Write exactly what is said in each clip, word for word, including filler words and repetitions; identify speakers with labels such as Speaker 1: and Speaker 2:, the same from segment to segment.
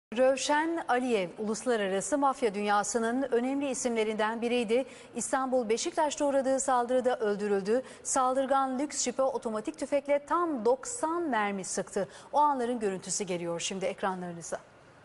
Speaker 1: Rövşen Aliyev, uluslararası mafya dünyasının önemli isimlerinden biriydi. İstanbul Beşiktaş'ta uğradığı saldırıda öldürüldü. Saldırgan lüks jipe otomatik tüfekle tam doksan mermi sıktı. O anların görüntüsü geliyor şimdi ekranlarınıza.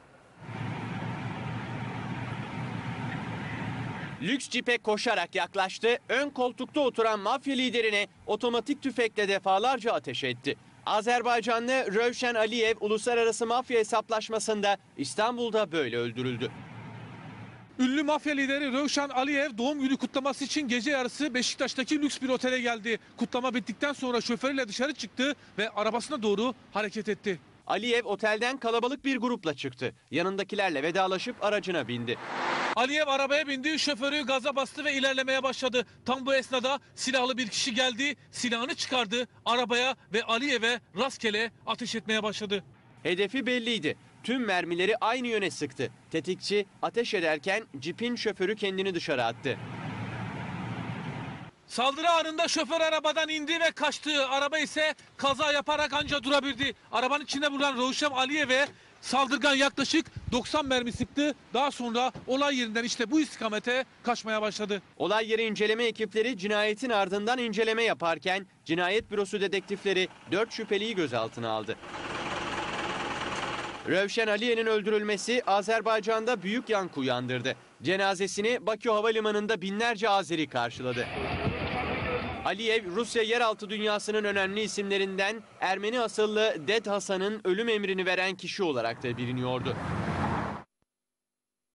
Speaker 2: Lüks cipe koşarak yaklaştı, ön koltukta oturan mafya liderine otomatik tüfekle defalarca ateş etti. Azerbaycanlı Rövşen Aliyev uluslararası mafya hesaplaşmasında İstanbul'da böyle öldürüldü.
Speaker 3: Ünlü mafya lideri Rövşen Aliyev doğum günü kutlaması için gece yarısı Beşiktaş'taki lüks bir otele geldi. Kutlama bittikten sonra şoförüyle dışarı çıktı ve arabasına doğru hareket etti.
Speaker 2: Aliyev otelden kalabalık bir grupla çıktı. Yanındakilerle vedalaşıp aracına bindi.
Speaker 3: Aliyev arabaya bindi, şoförü gaza bastı ve ilerlemeye başladı. Tam bu esnada silahlı bir kişi geldi, silahını çıkardı, arabaya ve Aliyev'e rastgele ateş etmeye başladı.
Speaker 2: Hedefi belliydi. Tüm mermileri aynı yöne sıktı. Tetikçi ateş ederken cipin şoförü kendini dışarı attı.
Speaker 3: Saldırı anında şoför arabadan indi ve kaçtı. Araba ise kaza yaparak anca durabildi. Arabanın içinde bulunan Rövşen Aliyev'e saldırgan yaklaşık doksan mermi sıktı. Daha sonra olay yerinden işte bu istikamete kaçmaya başladı.
Speaker 2: Olay yeri inceleme ekipleri cinayetin ardından inceleme yaparken cinayet bürosu dedektifleri dört şüpheliyi gözaltına aldı. Rövşen Aliyev'in öldürülmesi Azerbaycan'da büyük yankı uyandırdı. Cenazesini Bakü Havalimanı'nda binlerce Azeri karşıladı. Aliyev, Rusya yeraltı dünyasının önemli isimlerinden Ermeni asıllı Ded Hasan'ın ölüm emrini veren kişi olarak da biliniyordu.